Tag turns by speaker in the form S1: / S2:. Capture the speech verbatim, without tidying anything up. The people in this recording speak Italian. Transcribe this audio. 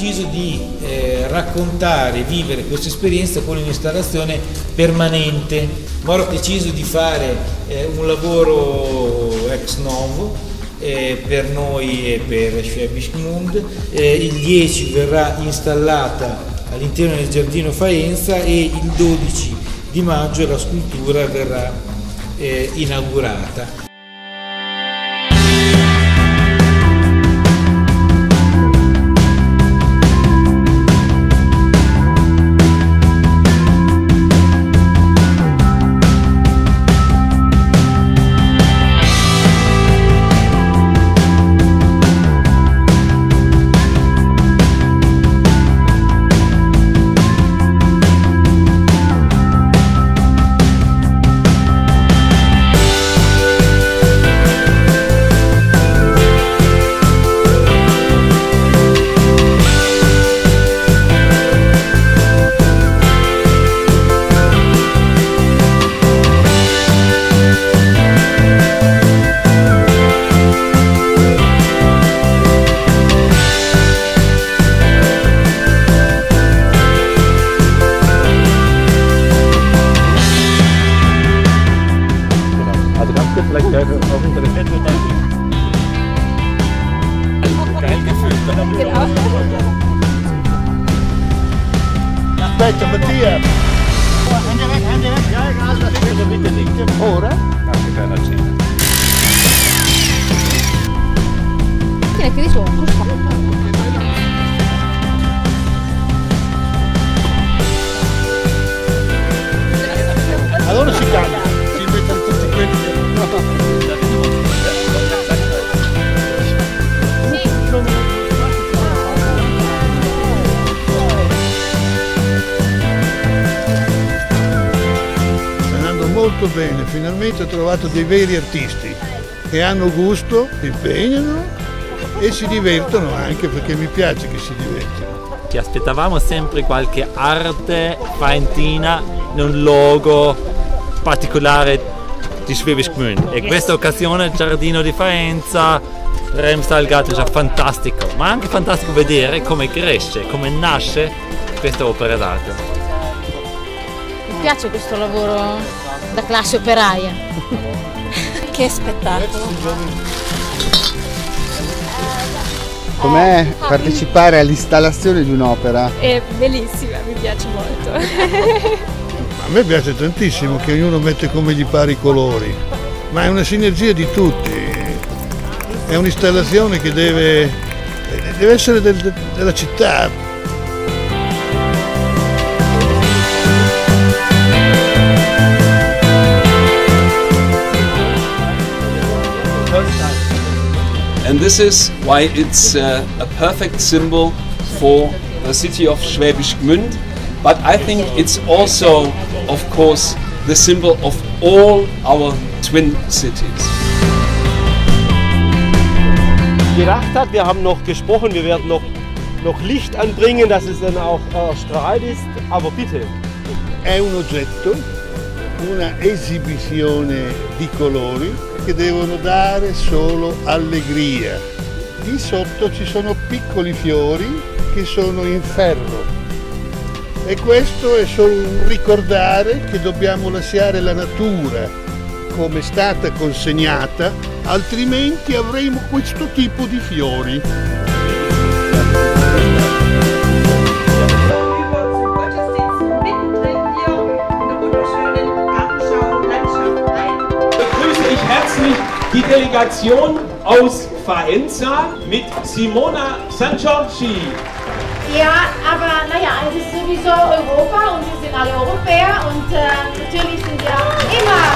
S1: deciso di eh, raccontare e vivere questa esperienza con un'installazione permanente. Moro ha deciso di fare eh, un lavoro ex novo eh, per noi e per Schwäbisch Gmünd. Eh, il dieci verrà installata all'interno del giardino Faenza e il dodici di maggio la scultura verrà eh, inaugurata.
S2: Aspetta, Mattia! Hände weg, Hände weg! Ja, egal, das steht so bitte nicht. Ora? Anche per la cena.
S3: Tieni che di suono,
S2: allora si cambia, si mettono tutti quelli che... Molto bene, finalmente ho trovato dei veri artisti che hanno gusto, si impegnano e si divertono anche, perché mi piace che si divertino.
S4: Ci aspettavamo sempre qualche arte faentina in un luogo particolare di Schwäbisch Gmünd e questa occasione il giardino di Faenza, Remstal-Gat è già fantastico, ma anche fantastico vedere come cresce, come nasce questa opera d'arte.
S3: Mi piace questo lavoro da classe operaia. Che spettacolo!
S5: Com'è partecipare all'installazione di un'opera?
S6: È bellissima, mi piace molto.
S2: A me piace tantissimo che ognuno mette come gli pare i colori, ma è una sinergia di tutti. È un'installazione che deve, deve essere del, della città.
S7: And this is why it's uh, a perfect symbol for the city of Schwäbisch Gmünd. But I think it's also, of course, the symbol of all our twin cities.
S8: Gedacht hat, wir haben noch gesprochen, wir werden noch, noch Licht anbringen, dass es dann auch erstrahlt ist. Aber bitte.
S2: È un oggetto, una esibizione di colori che devono dare solo allegria. Lì sotto ci sono piccoli fiori che sono in ferro e questo è solo un ricordare che dobbiamo lasciare la natura come è stata consegnata, altrimenti avremo questo tipo di fiori.
S9: Herzlich die Delegation aus Faenza mit Simona Sangiorgi.
S10: Ja, aber naja, es ist sowieso Europa und wir sind alle Europäer und äh, natürlich sind wir immer